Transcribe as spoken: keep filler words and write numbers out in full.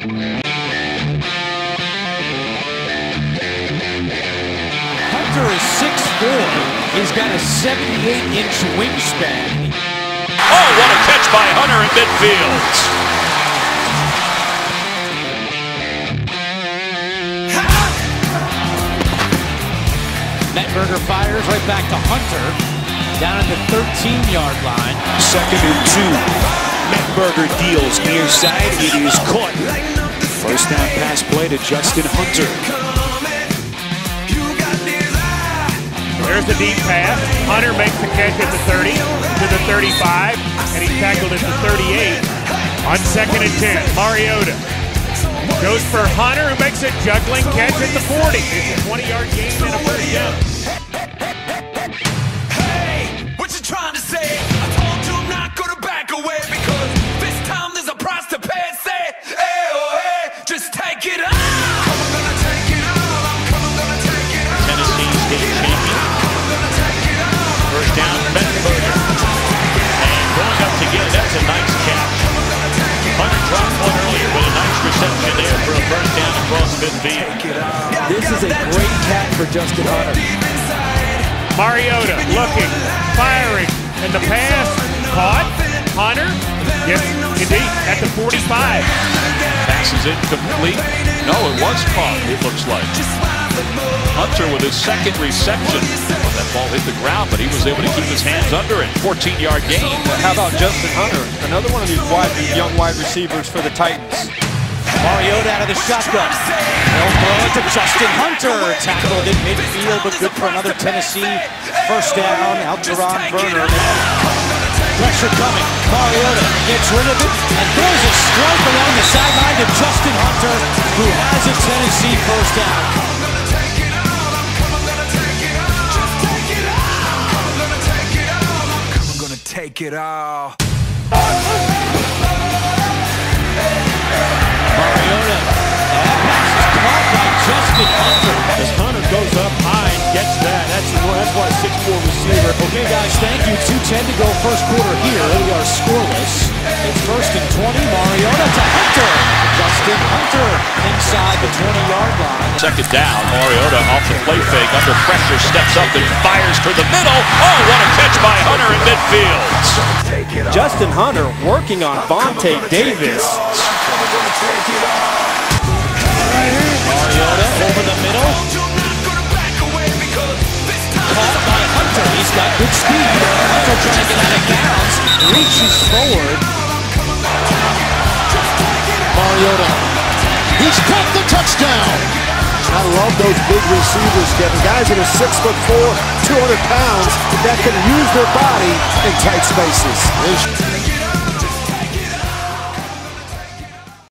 Hunter is six four. He's got a seventy-eight inch wingspan. Oh, what a catch by Hunter in midfield. Mettenberger fires right back to Hunter, down at the thirteen yard line. Second and two. Mettenberger deals near side. It is caught. First down pass play to Justin Hunter. There's the deep pass. Hunter makes the catch at the thirty, to the thirty-five, and he's tackled at the thirty-eight. On second and ten, Mariota goes for Hunter, who makes a juggling catch at the forty. It's a twenty yard gain and a first down. Hey, what you trying to say? I told you I'm not gonna back away because this time there's a price to pay. Say, hey, oh, hey, just take it all. Come on, gonna take it all. I'm coming, gonna take it all. Tennessee state champion. First down, Mettenberger. And going up to get it, that's a nice catch. Hunter dropped one earlier, but a nice reception there for a first down across midfield. This is a great catch for Justin Hunter. Mariota looking, firing, and the pass caught. Hunter, yes, indeed, at the forty-five. Pass is incomplete. No, it was caught, it looks like. Hunter with his second reception. Well, that ball hit the ground, but he was able to keep his hands under it. fourteen yard gain. How about Justin Hunter? Another one of these wide, young wide receivers for the Titans. Mariota out of the shotgun. They'll throw it to Justin Hunter. Tackled in midfield, but good for another Tennessee first down. Out to Ron Verner. Pressure coming. Mariota gets rid of it and throws a strike along the sideline to Justin Hunter, who has a Tennessee first down. Take it all. Mariota. That pass is caught by Justin Hunter. As Hunter goes up high and gets that, that's, that's why six four receiver. Okay, guys, thank you. two ten to go first quarter here. We are scoreless. It's first and twenty. Mariota to Hunter. Justin Hunter inside the twenty yard line. Second down, Mariota off the play fake, under pressure, steps up and fires to the middle. Oh, what a catch by Hunter in midfield. Justin Hunter working on Vontae Davis. Mariota over the middle. Caught by Hunter. He's got good speed. Hunter trying to get out of bounds. Reaches forward. Mariota. He's caught the touchdown. I love those big receivers, Kevin. Guys that are six foot four, two hundred pounds, that can use their body in tight spaces.